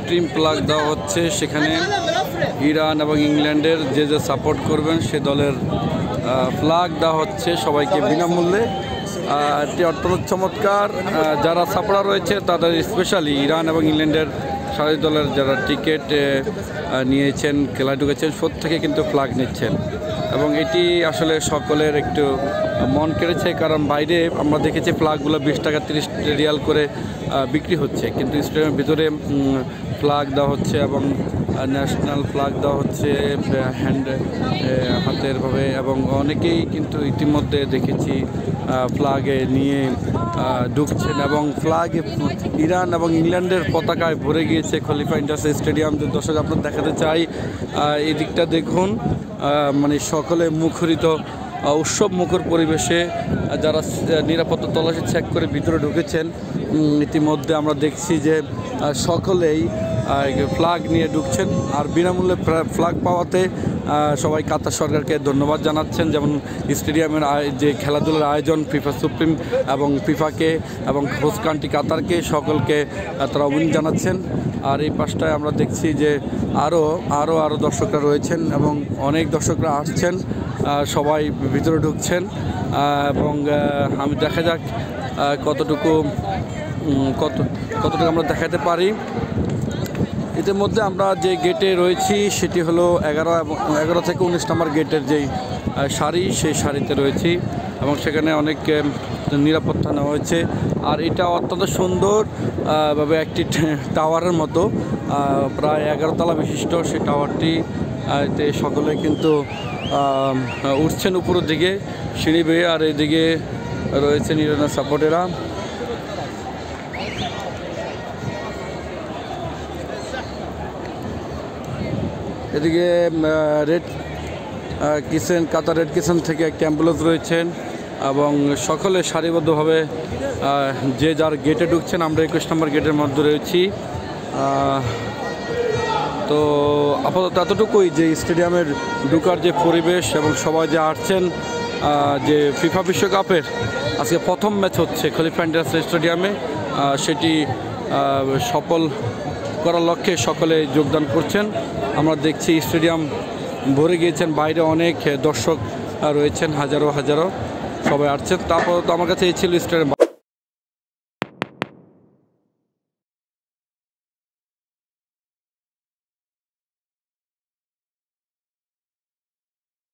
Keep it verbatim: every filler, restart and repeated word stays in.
Supreme plug দেওয়া হচ্ছে। সেখানে ইরান এবং ইংল্যান্ডের যে যে সাপোর্ট করবেন সে দলের ফ্ল্যাগ দেওয়া হচ্ছে সবাইকে বিনামূল্যে। এটি অত্যন্ত চমৎকার। যারা সাপোর্টার রয়েছে তাদের স্পেশালি ইরান এবং ইংল্যান্ডের সারা দলের যারা টিকিট নিয়েছেন, খেলায় ঢুকেছেন, প্রত্যেকে কিন্তু ফ্ল্যাগ নিচ্ছেন এবং এটি আসলে সকলের একটু মন কেড়েছে। কারণ বাইরে আমরা দেখেছি ফ্ল্যাগগুলো বিশ টাকা তিরিশ রিয়াল করে বিক্রি হচ্ছে, কিন্তু স্টেডিয়ামের ভিতরে ফ্ল্যাগ দেওয়া হচ্ছে এবং ন্যাশনাল ফ্ল্যাগ দেওয়া হচ্ছে হ্যান্ড হাতের ভাবে, এবং অনেকেই কিন্তু ইতিমধ্যে দেখেছি ফ্ল্যাগে নিয়ে ঢুকছেন এবং ফ্ল্যাগে ইরান এবং ইংল্যান্ডের পতাকায় ভরে গিয়েছে খলিফা ইন্ডাস্ট্রি স্টেডিয়াম। যে দর্শক আপনার দেখাতে চাই, এই দিকটা দেখুন, মানে সকলে মুখরিত উৎসব মুখর পরিবেশে যারা নিরাপত্তা তল্লাশি চেক করে ভিতরে ঢুকেছেন। ইতিমধ্যে আমরা দেখছি যে সকলেই ফ্ল্যাগ নিয়ে ঢুকছেন আর বিনামূল্যে ফ্ল্যাগ পাওয়াতে সবাই কাতার সরকারকে ধন্যবাদ জানাচ্ছেন। যেমন স্টেডিয়ামের যে খেলাধুলার আয়োজন ফিফা সুপ্রিম এবং ফিফাকে এবং হোস্ট কান্ট্রি কাতারকে সকলকে তারা অভিনন্দন জানাচ্ছেন। আর এই পাশটায় আমরা দেখছি যে আরও আরও আরও দর্শকরা রয়েছেন এবং অনেক দর্শকরা আসছেন, সবাই ভিতরে ঢুকছেন এবং আমি দেখা যাক কতটুকু কত কতটুকু আমরা দেখাতে পারি। ইতিমধ্যে আমরা যে গেটে রয়েছি সেটি হলো এগারো এবং এগারো থেকে উনিশ নম্বর গেটের যেই সারি, সেই সারিতে রয়েছি এবং সেখানে অনেক নিরাপত্তা নেওয়া হয়েছে। আর এটা অত্যন্ত সুন্দর ভাবে একটি টাওয়ারের মতো, প্রায় এগারো তলা বিশিষ্ট সেই টাওয়ারটি তে সকলে কিন্তু উঠছেন উপরের দিকে সিঁড়ি বেয়ে। আর এইদিকে রয়েছেন ইরানের সাপোর্টেরা। এদিকে red kitchen Qatar red kitchen থেকে একটি অ্যাম্বুলেন্স রয়েছেন এবং সকলে সারিবদ্ধভাবে যে যার গেটে ঢুকছেন। আমরা একুশ নম্বর গেটের মধ্যে রয়েছি। তো আপাতত এতটুকুই যে স্টেডিয়ামের ঢুকার যে পরিবেশ এবং সবাই যে আসছেন, যে ফিফা বিশ্বকাপের আজকে প্রথম ম্যাচ হচ্ছে খলিফা ইন্ডাস্ট্রি স্টেডিয়ামে, সেটি সফল করার লক্ষ্যে সকলে যোগদান করছেন। আমরা দেখছি স্টেডিয়াম ভরে গিয়েছেন, বাইরে অনেক দর্শক রয়েছেন, হাজারো হাজারো সবাই আসছেন। তারপর তো আমার কাছে এই ছিল স্টেডিয়াম